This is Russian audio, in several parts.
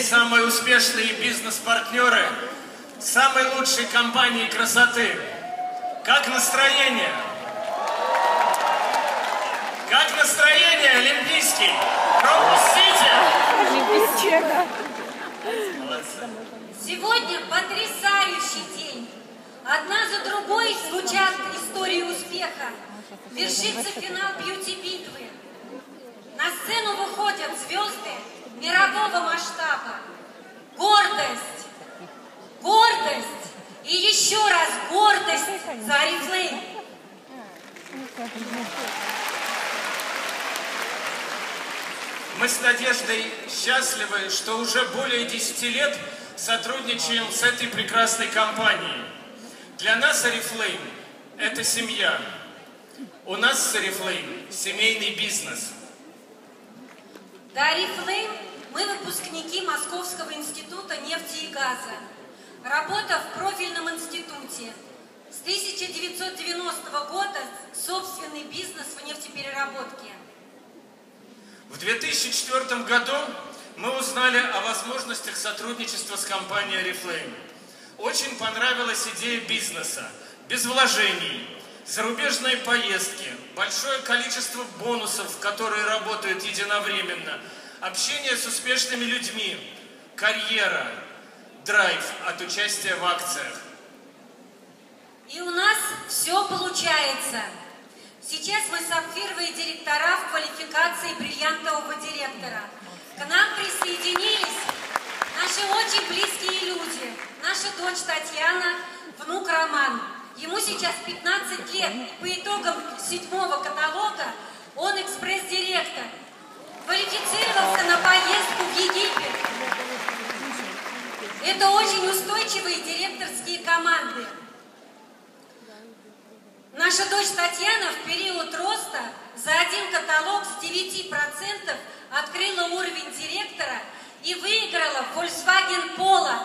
самые успешные бизнес-партнеры самой лучшей компании красоты. Как настроение? Как настроение, Олимпийский? Пропустите! Сегодня потрясающий день. Одна за другой звучат истории успеха. Вершится финал бьюти-битвы. На сцену выходят звезды мирового масштаба. Гордость, гордость и еще раз гордость за Oriflame. Мы с Надеждой счастливы, что уже более 10 лет сотрудничаем с этой прекрасной компанией. Для нас Oriflame – это семья. У нас с Oriflame семейный бизнес. До Oriflame мы выпускники Московского института нефти и газа. Работа в профильном институте. С 1990 года собственный бизнес в нефтепереработке. В 2004 году мы узнали о возможностях сотрудничества с компанией Oriflame. Очень понравилась идея бизнеса, без вложений, зарубежные поездки, большое количество бонусов, которые работают единовременно, общение с успешными людьми, карьера, драйв от участия в акциях. И у нас все получается. Сейчас мы сапфировые директора в квалификации бриллиантового директора. К нам присоединились наши очень близкие люди. Наша дочь Татьяна, внук Роман. Ему сейчас 15 лет. И по итогам 7-го каталога он экспресс-директор. Квалифицировался на поездку в Египет. Это очень устойчивые директорские команды. Наша дочь Татьяна в период роста за один каталог с 9% открыла уровень директора и выиграла Volkswagen Polo.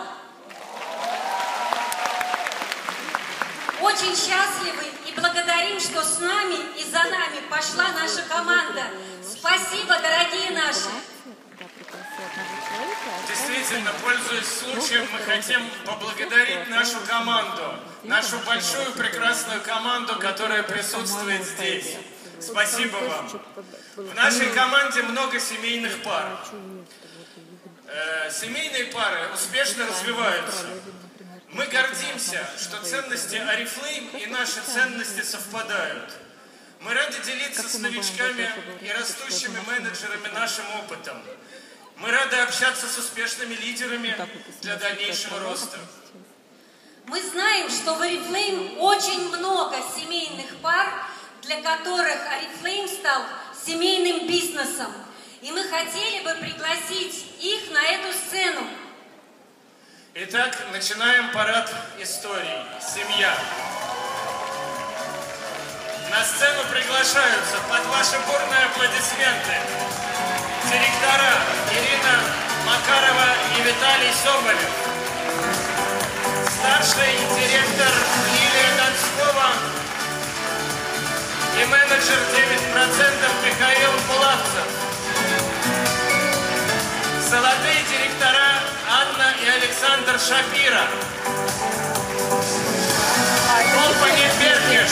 Очень счастливы и благодарим, что с нами и за нами пошла наша команда. Спасибо, дорогие наши! Действительно, пользуясь случаем, мы хотим поблагодарить нашу команду, нашу большую прекрасную команду, которая присутствует здесь. Спасибо вам. В нашей команде много семейных пар. Семейные пары успешно развиваются. Мы гордимся, что ценности Oriflame и наши ценности совпадают. Мы рады делиться с новичками и растущими менеджерами нашим опытом. Мы рады общаться с успешными лидерами для дальнейшего роста. Мы знаем, что в Oriflame очень много семейных пар, для которых Oriflame стал семейным бизнесом. И мы хотели бы пригласить их на эту сцену. Итак, начинаем парад историй. Семья. На сцену приглашаются под ваши бурные аплодисменты директора Ирина Макарова и Виталий Соболев, старший директор Лилия Донскова и менеджер 9% Михаил Булавцев, золотые директора Анна и Александр Шапира, компания Берниш.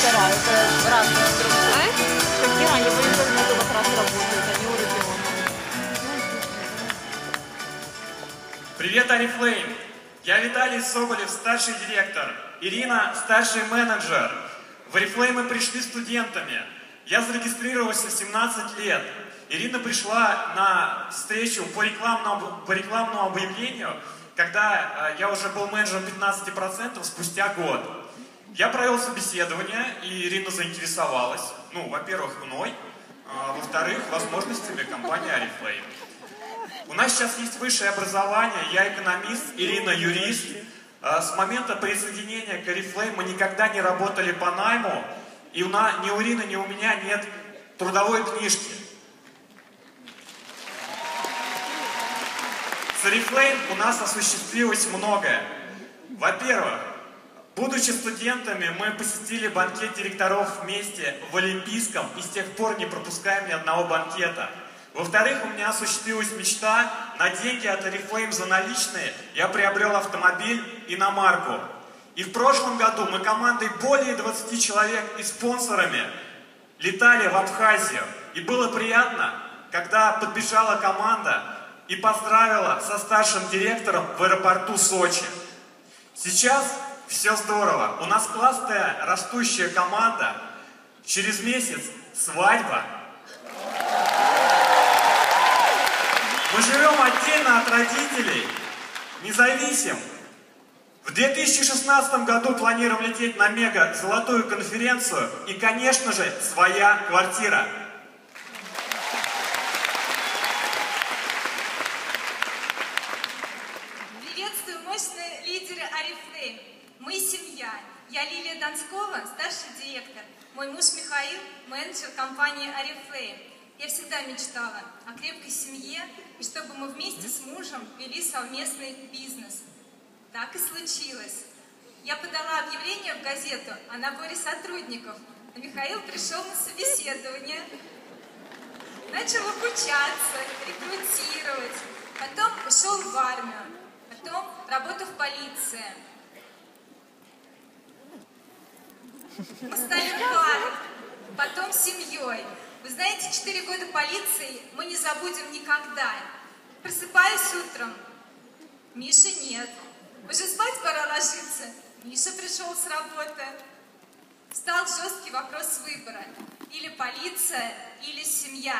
Привет, Oriflame! Я Виталий Соболев, старший директор. Ирина, старший менеджер. В Oriflame мы пришли студентами. Я зарегистрировался в 17 лет. Ирина пришла на встречу по рекламному объявлению, когда я уже был менеджером 15% спустя год. Я провел собеседование, и Ирина заинтересовалась. Ну, во-первых, мной, во-вторых, возможностями компании Oriflame. У нас сейчас есть высшее образование, я экономист, Ирина юрист. С момента присоединения к Oriflame мы никогда не работали по найму, и ни у Ирины, ни у меня нет трудовой книжки. С Oriflame у нас осуществилось многое. Во-первых, будучи студентами, мы посетили банкет директоров вместе в Олимпийском и с тех пор не пропускаем ни одного банкета. Во-вторых, у меня осуществилась мечта на деньги от Oriflame за наличные я приобрел автомобиль иномарку. И в прошлом году мы командой более 20 человек и спонсорами летали в Абхазию. И было приятно, когда подбежала команда и поздравила со старшим директором в аэропорту Сочи. Сейчас все здорово. У нас классная растущая команда. Через месяц свадьба. Мы живем отдельно от родителей, независим. В 2016 году планируем лететь на мега золотую конференцию и, конечно же, своя квартира. Приветствую мощные лидеры Oriflame. Мы семья. Я Лилия Донскова, старший директор. Мой муж Михаил, менеджер компании Oriflame. Я всегда мечтала о крепкой семье и чтобы мы вместе с мужем вели совместный бизнес. Так и случилось. Я подала объявление в газету о наборе сотрудников, но Михаил пришел на собеседование, начал обучаться, рекрутировать, потом ушел в армию, потом работал в полиции. Мы стали парой, потом семьей. Вы знаете, 4 года полиции мы не забудем никогда. Просыпаюсь утром, Миши нет. Уже спать пора ложиться. Миша пришел с работы. Встал жесткий вопрос выбора. Или полиция, или семья.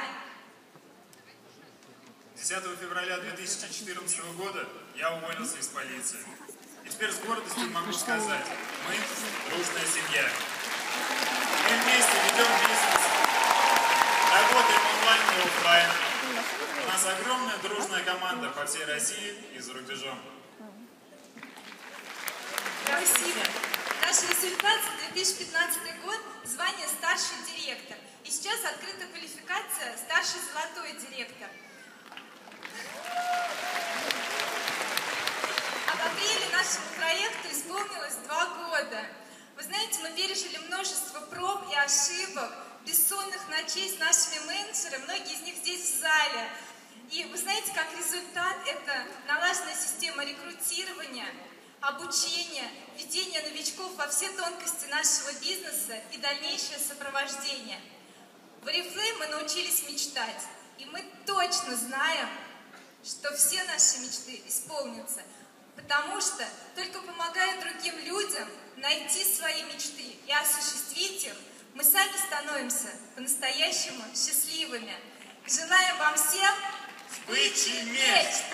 10 февраля 2014 года я уволился из полиции. И теперь с гордостью могу сказать, мы дружная семья. Мы вместе ведем бизнес, работаем онлайн и офлайн. У нас огромная дружная команда по всей России и за рубежом. Спасибо. Наш результат за 2015 год – звание старший директор. И сейчас открыта квалификация старший золотой директор. А в апреле нашему проекту исполнилось 2 года. Вы знаете, мы пережили множество проб и ошибок, бессонных ночей с нашими менеджерами, многие из них здесь в зале. И вы знаете, как результат – это налаженная система рекрутирования, обучение, введение новичков во все тонкости нашего бизнеса и дальнейшее сопровождение. В Oriflame мы научились мечтать, и мы точно знаем, что все наши мечты исполнятся, потому что только помогая другим людям найти свои мечты и осуществить их, мы сами становимся по-настоящему счастливыми. Желаем вам всем Сбычи мечт!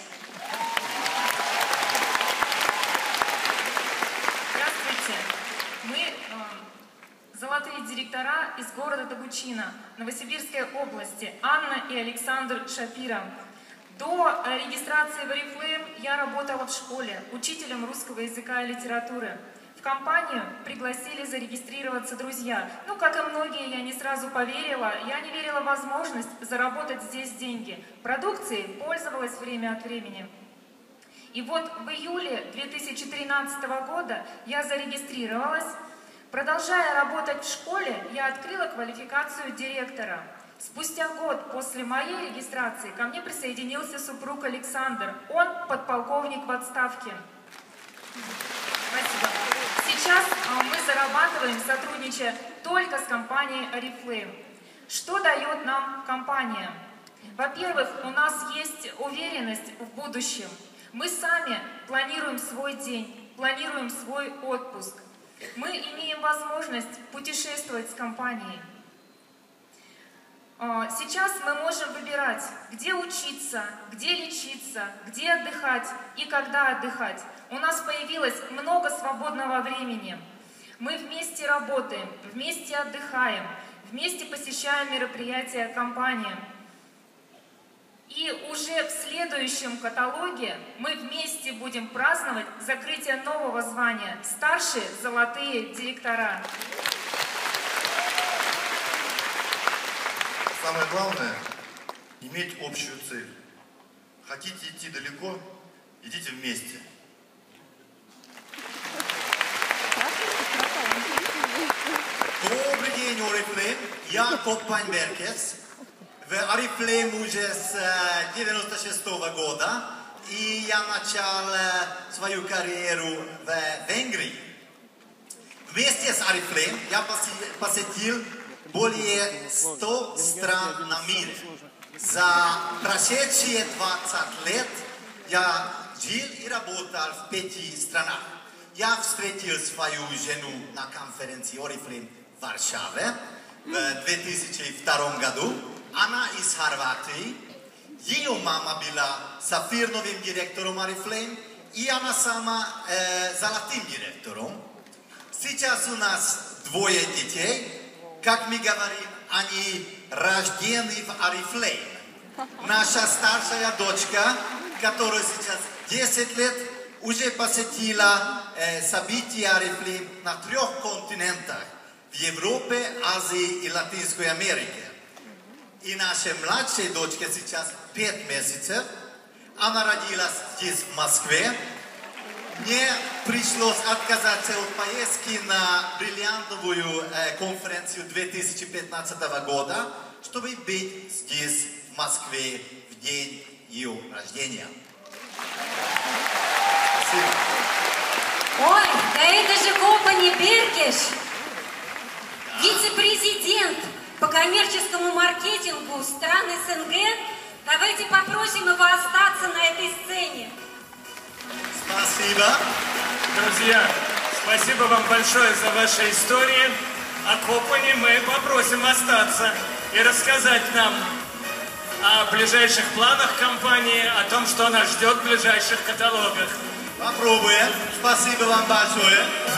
Мы золотые директора из города Дагучина, Новосибирской области, Анна и Александр Шапира. До регистрации в Oriflame я работала в школе учителем русского языка и литературы. В компанию пригласили зарегистрироваться друзья. Ну, как и многие, я не сразу поверила. Я не верила в возможность заработать здесь деньги. Продукцией пользовалась время от времени. И вот в июле 2013 года я зарегистрировалась. Продолжая работать в школе, я открыла квалификацию директора. Спустя год после моей регистрации ко мне присоединился супруг Александр. Он подполковник в отставке. Спасибо. Сейчас мы зарабатываем, сотрудничая только с компанией Oriflame. Что дает нам компания? Во-первых, у нас есть уверенность в будущем. Мы сами планируем свой день, планируем свой отпуск. Мы имеем возможность путешествовать с компанией. Сейчас мы можем выбирать, где учиться, где лечиться, где отдыхать и когда отдыхать. У нас появилось много свободного времени. Мы вместе работаем, вместе отдыхаем, вместе посещаем мероприятия компании. И уже в следующем каталоге мы вместе будем праздновать закрытие нового звания «Старшие золотые директора». Самое главное – иметь общую цель. Хотите идти далеко – идите вместе. Добрый день, Oriflame. Я Koppan Berkes. в Oriflame уже с 96 года, и я начал свою карьеру в Венгрии. Вместе с Oriflame я посетил более 100 стран на мире. За прошедшие 20 лет я жил и работал в 5 странах. Я встретил свою жену на конференции Oriflame в Варшаве в 2002 году. Она из Хорватии. Ее мама была сапфирным директором Oriflame, и она сама золотым директором. Сейчас у нас 2 детей. Как мы говорим, они рождены в Oriflame. Наша старшая дочка, которая сейчас 10 лет, уже посетила события Oriflame на 3 континентах. В Европе, Азии и Латинской Америке. И наша младшая дочка сейчас 5 месяцев. Она родилась здесь, в Москве. Мне пришлось отказаться от поездки на бриллиантовую конференцию 2015 года, чтобы быть здесь, в Москве, в день ее рождения. Спасибо. Ой, да это же Копани Беркиш, вице-президент по коммерческому маркетингу стран СНГ. Давайте попросим его остаться на этой сцене. Спасибо. Друзья, спасибо вам большое за ваши истории. А Копани мы попросим остаться и рассказать нам о ближайших планах компании, о том, что нас ждет в ближайших каталогах. Попробуем. Спасибо вам большое.